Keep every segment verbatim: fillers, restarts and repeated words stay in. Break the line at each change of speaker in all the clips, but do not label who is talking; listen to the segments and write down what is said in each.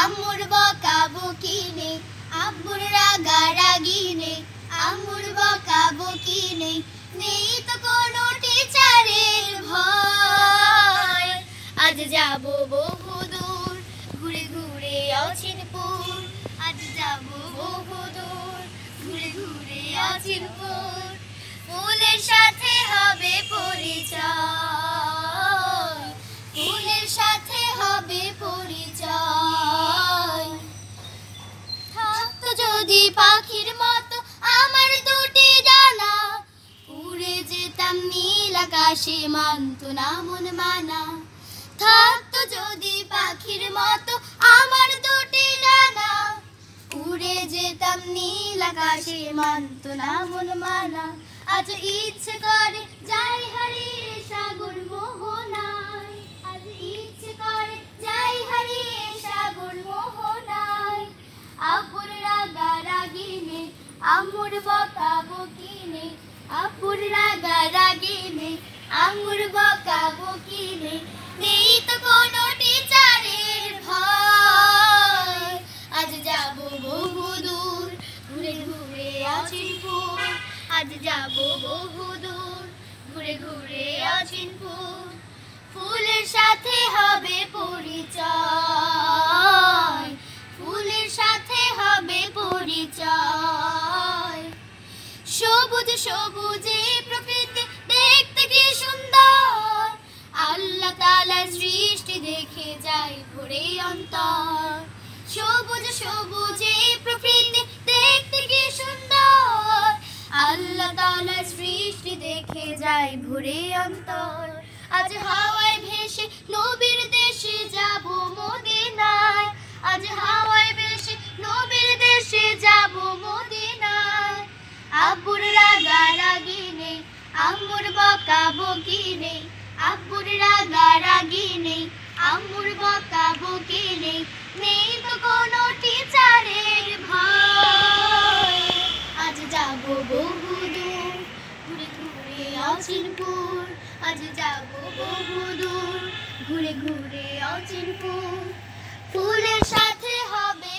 আম্মুর বকাবকি নেই, আব্বুর রাগারাগি নেই, আম্মুর বকাবকি নেই, নেই তো কোনো টিচারের ভয়। আজ যাব বহুদূর ঘুরে ঘুরে অচিনপুর, আজ যাব বহুদূর ঘুরে ঘুরে অচিনপুর। ফুলের সাথে হবে পরিচয়, ফুলের সাথে হবে পরিচয়। থাকতো যদি পাখির মতো আমার দুটি ডানা, উড়ে যেতাম নীল আকাশে মানত না মন মানা। থাকতো যদি পাখির মতো আমার দুটি ডানা, উড়ে যেতাম নীল আকাশে মানত না মন মানা। আজ ইচ্ছে করে যাই হারিয়ে সাগর মোহনায়, আজ ইচ্ছে করে যাই হারিয়ে সাগর মোহনায়। আব্বুর রাগারাগি নেই, আম্মুর বকাবকি নেই, আব্বুর রাগারাগি নেই, আম্মুর বকাবকি নেই, নেই তো কোনো টিচারের ভয়। আজ যাব বহুদূর ঘুরে ঘুরে অচিনপুর, আজ যাব বহুদূর ঘুরে ঘুরে অচিনপুর। ফুলের সাথে হবে পরিচয়, ফুলের সাথে হবে পরিচয়। সবুজ সবুজে প্রকৃতি দেখতে কি সুন্দর, আল্লাহ তাআলার সৃষ্টি দেখে যায় ভরে অন্তর। সবুজ সবুজে প্রকৃতি দেখতে কি সুন্দর, আল্লাহ তাআলার সৃষ্টি দেখে যায় ভরে অন্তর। আজ হাওয়ায় ভেসে নবীর দেশে যাব মদিনায়, আজ হাওয়ায় ভেসে নবীর দেশে যাব মদিনায়। আব্বুর রাগারাগি নেই, আম্মুর বকাবকি নেই, আব্বুর রাগারাগি নেই, আম্মুর বকাবকি নেই, নেই তো কোনো টিচারের ভয়। আজ যাব বহুদূর ঘুরে ঘুরে অচিনপুর, আজ যাব বহুদূর ঘুরে ঘুরে অচিনপুর। ফুলের সাথে হবে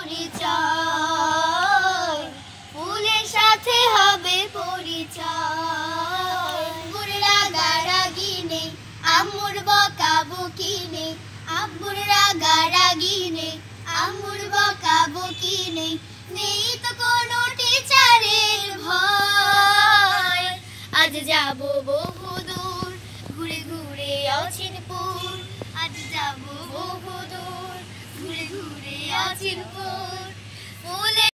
পরিচয়, ফুলের সাথে হবে পরিচয়। আব্বুর রাগারাগি নেই, আম্মুর বকাবকি নেই, আব্বুর রাগারাগি নেই, আম্মুর বকাবকি নেই, নেই তো কোনো টিচারের ভয়। আজ যাব বহুদূর ঘুরে ঘুরে অচিনপুর, আজ যাব বহুদূর ঘুরে ঘুরে অচিনপুর।